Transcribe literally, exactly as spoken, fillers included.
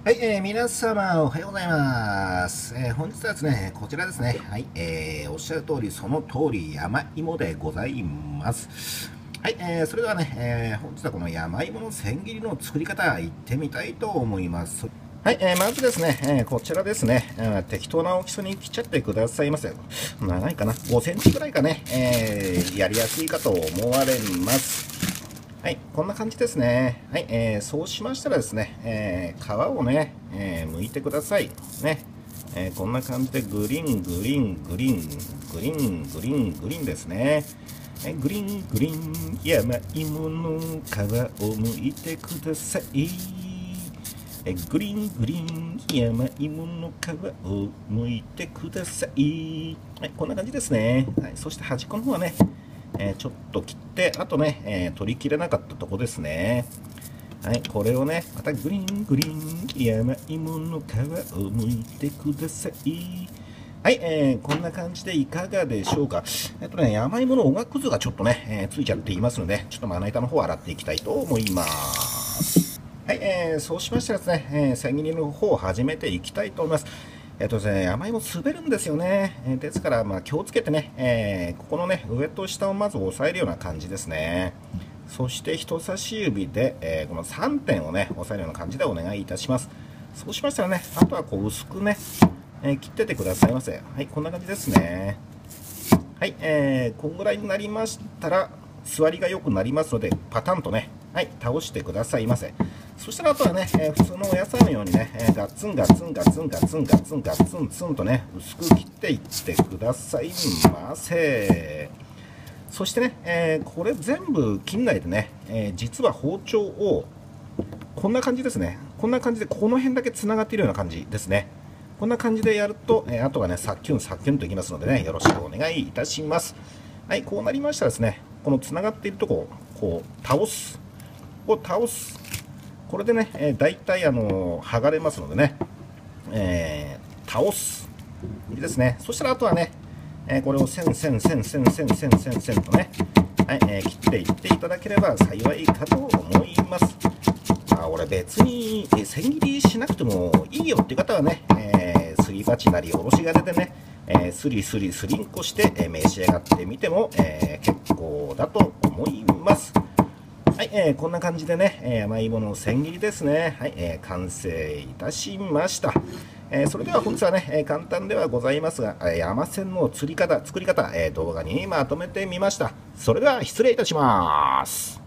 はい、えー、皆様おはようございます。えー、本日はですね、こちらですね。はい、えー、おっしゃる通り、その通り、山芋でございます。はい、えー、それではね、えー、本日はこの山芋の千切りの作り方、いってみたいと思います。はい、えー、まずですね、えー、こちらですね、えー、適当な大きさに切っちゃってくださいませ。長いかな、ごセンチぐらいかね、えー、やりやすいかと思われます。はい、こんな感じですね。はい、えー、そうしましたらですね、えー、皮をね、えー、剥いてください。ね、えー、こんな感じでグリン、グリン、グリン、グリン、グリン、グリンですね。えー、グリン、グリン、山芋の皮を剥いてください。えー、グリン、グリン、山芋の皮を剥いてください。はい、こんな感じですね。はい、そして端っこの方はね、えー、ちょっと切って、あとね、えー、取り切れなかったとこですね。はい、これをね、またグリングリン、山芋の皮を剥いてください。はい、えー、こんな感じでいかがでしょうか。えっとね、山芋のおがくずがちょっとね、えー、ついちゃっていますので、ちょっとまな板の方を洗っていきたいと思います。はい、えー、そうしましたらですね、えー、千切りの方を始めていきたいと思います。えっとですね、山芋滑るんですよね。えーですから、まあ、気をつけてね、えーここのね、上と下をまず押さえるような感じですね。そして人差し指で、えーこのさんてんをね、押さえるような感じでお願いいたします。そうしましたらね、あとはこう薄くね、えー切っててくださいませ。はい、こんな感じですね。はい、えー、こんぐらいになりましたら、座りが良くなりますので、パタンとね、はい、倒してくださいませ。そしたらあとはね、えー普通のお野菜のようにね、えーガツンガツンガツンガツンガツンガツンツンとね、薄く切っていってくださいませ。そしてね、えーこれ全部切んないでね、えー実は包丁をこんな感じですね。こんな感じで、この辺だけつながっているような感じですね。こんな感じでやると、えー、あとはね、さっきゅんさっきゅんといきますのでね、よろしくお願いいたします。はい、こうなりましたらですね、このつながっているとこを、こう、倒す。こう倒す。これでね、えー、大体、あのー、剥がれますのでね、えー、倒す。いいですね。そしたらあとはね、えーこれを線線線線線線線線とね、はい、えー切っていっていただければ幸いかと思います。まあ、俺別にえー千切りしなくてもいいよっていう方はね、えーすり鉢なりおろし金でね、えースリスリスリンコして、えー召し上がってみても、えー結構だと思います。はい、えーこんな感じでね、えー山芋の千切りですね。はい、えー完成いたしました。えーそれでは本日はね、えー簡単ではございますが、えー山線の釣り方、作り方、えー動画にまとめてみました。それでは失礼いたします。